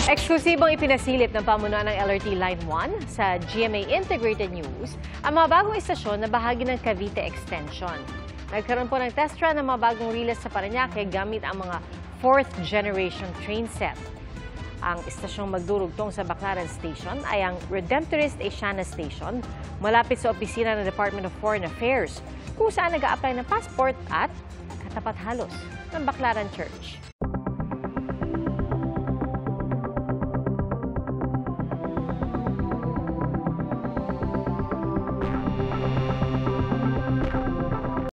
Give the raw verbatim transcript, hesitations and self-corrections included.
Eksklusibong ipinasilip ng pamunuan ng L R T Line one sa G M A Integrated News ang mga bagong istasyon na bahagi ng Cavite Extension. Nagkaroon po ng test run ng mga bagong relays sa Parañaque gamit ang mga fourth generation train set. Ang istasyong magdurugtong sa Baclaran Station ay ang Redemptorist Asiana Station malapit sa opisina ng Department of Foreign Affairs kung saan nag-a-apply ng passport at katapat halos ng Baclaran Church.